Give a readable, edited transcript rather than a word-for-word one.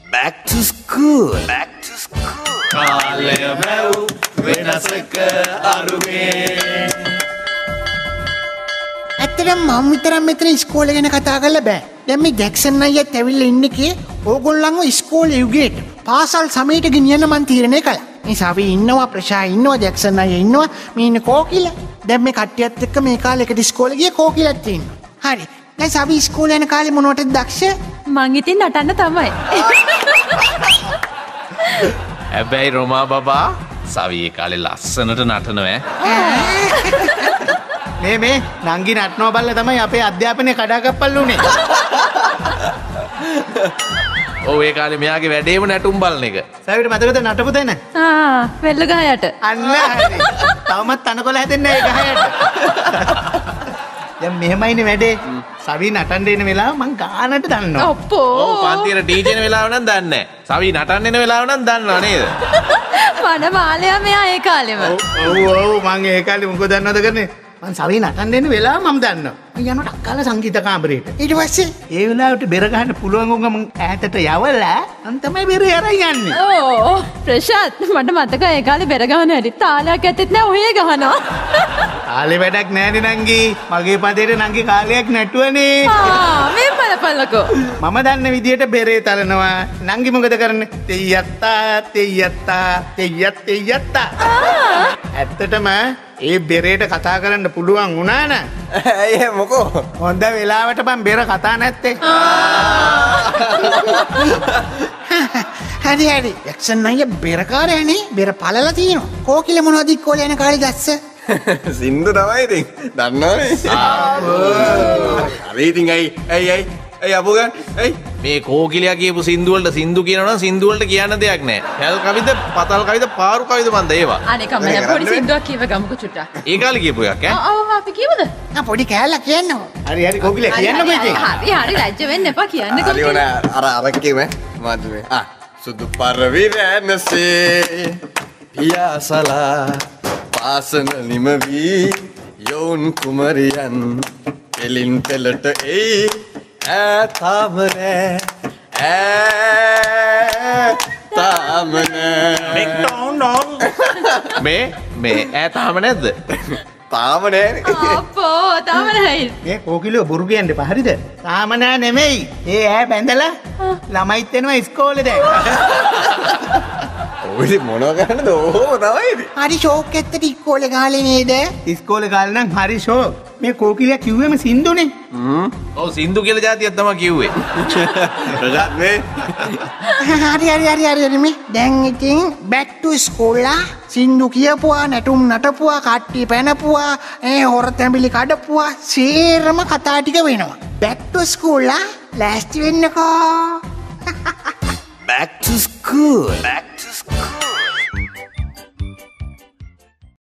Back to school. Back to school. කාලය බැව් වෙනසක අරුමේ. ඇත්තටම මම විතරක් මෙතන ඉස්කෝලේ ගැන කතා කරලා බෑ. දැන් මේ ජැක්සන් අයියත් ඇවිල්ලා ඉන්නේ කී ඕගොල්ලන්ව ඉස්කෝලේ යුගයට පාසල් සමයට ගෙනියන්න මං තීරණය කළා. මේ සවි ඉන්නවා, ප්‍රශා ඉන්නවා, ජැක්සන් අයියා ඉන්නවා, මේ ඉන්නේ කෝකිල. දැන් මේ කට්ටියත් එක්ක මේ කාලේ එකට ඉස්කෝලේ ගිය කෝකිලත් ඉන්නවා. හරි. දැන් සවි ඉස්කෝලේ යන කාලේ මොනවටද දක්ෂ? මං ඉතින් නටන්න තමයි. හැබැයි රොමා බබා සවි ඒ කාලේ ලස්සනට නටනවා මේ නංගි නටනවා බලලා තමයි අපේ අධ්‍යාපනය කඩාකප්පල් උනේ. ඔව් ඒ කාලේ මෙයාගේ වැඩේම නැටුම් බලන එක. සවිට මතකද නටපු තැන? වෙල්ල ගහයට. අන්න හරි. තවමත් තනකොළ හැදෙන්නේ නැහැ ඒ ගහයට. දැන් මෙහෙමයිනේ වැඩේ. සවි නටන්න එන වෙලාව මං ගානට දන්නවා. ඔප්පෝ. ඔව් පන්තියේ ටීචර් එන වෙලාව නම් දන්නේ නැහැ. සවි නටන්න එන වෙලාව නම් දන්නවා නේද? මඩ මාලයා මෙයා ඒ කාලෙම. ඔව් මං ඒ කාලේ මොකද දන්නවද කරන්නේ? මං සවි නටන්න එන වෙලාව මම දන්නවා. මං යනකොට අක්කාලා සංගීත කාමරේට. ඊට පස්සේ ඒ වෙලාවට බෙර ගහන්න පුළුවන් වුණා මං ඈතට යවලා මං තමයි බෙර අරන් යන්නේ. ඕ ප්‍රශාත් මට මතකයි ඒ කාලේ බෙර ගහන හැටි. තාලයක් ඇත්තෙත් නෑ ඔහේ ගහනවා. කාලේ වැඩක් නෑනේ නංගි. මගේ පදේට නංගි කාලයක් නැටුවනේ. මේ බලපල්ලකෝ. මම දන්න විදියට බෙරේ තලනවා. නංගි මොකද කරන්නේ? තෙය්යත්තා. ඇත්තටම ඒ බෙරේට කතා කරන්න පුළුවන් වුණා න ะ ඇයි මොකෝ හොඳ වෙලාවට මම බෙර කතා නැත්තේ. හරි. ජැක්සන් අයියා බෙරකාරයනේ. බෙර පළලා තියෙනවා. කෝකිල මොනවද ඉස්කෝලේ යන කාලේ දැස්ස? සින්දු තමයි ඉතින් දන්නවනේ. හරි ඉතින් ඇයි අපු ගන්න. ඇයි මේ කෝකිලියා කියපු සින්දු වලට සින්දු කියනවනම් සින්දු වලට කියන්න දෙයක් නැහැ. හැල් කවිද, පතල් කවිද, පාරු කවිද මන්ද ඒවා. අනේ කමන්න පොඩි සින්දුවක් කියව ගමුකෝ චුට්ටක්. ඒ කාලේ කියපු එකක් ඈ. ඔව් අපි කියමුද? පොඩි කෑල්ලක් කියන්නකෝ. හරි කොකිලේ කියන්නකෝ ඉතින්. හරි ලැජ්ජ වෙන්න එපා කියන්නකෝ. හරි ඕන අර කිව්ව මාදුවේ. සුදු පරවිරැනසේ පියාසලා පාසන නිමවි යෝන් කුමරියන් එලින් පෙළට එයි තාමනේ මේ තාම නැද්ද? තාම නෑනේ. අප්පෝ තාම නැහැ. මේ කෝකිලිය බොරු කියන්න එපා හරිද? තාම නෑ නෙමෙයි. ඒ ඈ බැඳලා ළමයිත් එනවා ඉස්කෝලේ දැන්. ඔය මොනවා කරන්නද? ඕම තමයි. හරි ෂෝක් එක්කද ඉස්කෝලේ ගාලේ නේද? ඉස්කෝලේ ගාලා නම් හරි ෂෝක්. මේ කෝකිලිය කිව්වෙම සින්දුනේ. ඔව් සින්දු කියලා જાතියක් තමයි කිව්වේ. රජත් මේ හරි මේ දැන් ඉතින් back to school සින්දු කියපුවා, නැටුම් නටපුවා, කට්ටි පැනපුවා, හොර තැඹිලි කඩපුවා, සේරම කතා ටික වෙනවා. back to school ලෑස්ති වෙන්නකෝ. back to school.